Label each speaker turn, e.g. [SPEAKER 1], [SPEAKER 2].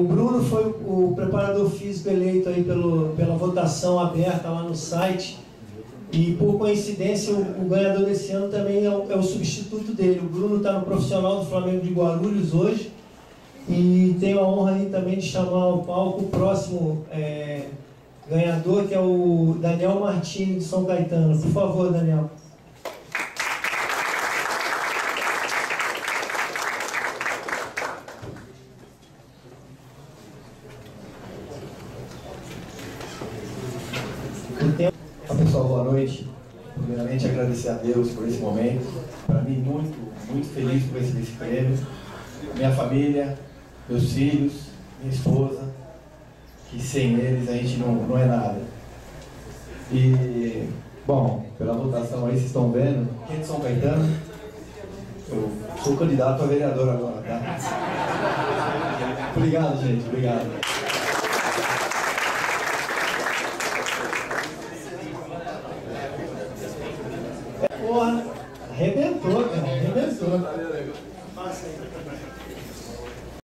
[SPEAKER 1] O Bruno foi o preparador físico eleito aí pela votação aberta lá no site. E por coincidência o ganhador desse ano também é o substituto dele. O Bruno está no profissional do Flamengo de Guarulhos hoje. E tenho a honra aí também de chamar ao palco o próximo ganhador, que é o Daniel Martini de São Caetano. Por favor, Daniel.
[SPEAKER 2] Pessoal, boa noite. Primeiramente, agradecer a Deus por esse momento. Para mim, muito feliz por receber esse prêmio. Minha família, meus filhos, minha esposa, que sem eles a gente não é nada. E, bom, pela votação aí, vocês estão vendo, quem é de São Caetano? Eu sou candidato a vereador agora, tá? Obrigado, gente, obrigado.
[SPEAKER 1] Porra, arrebentou, cara, arrebentou.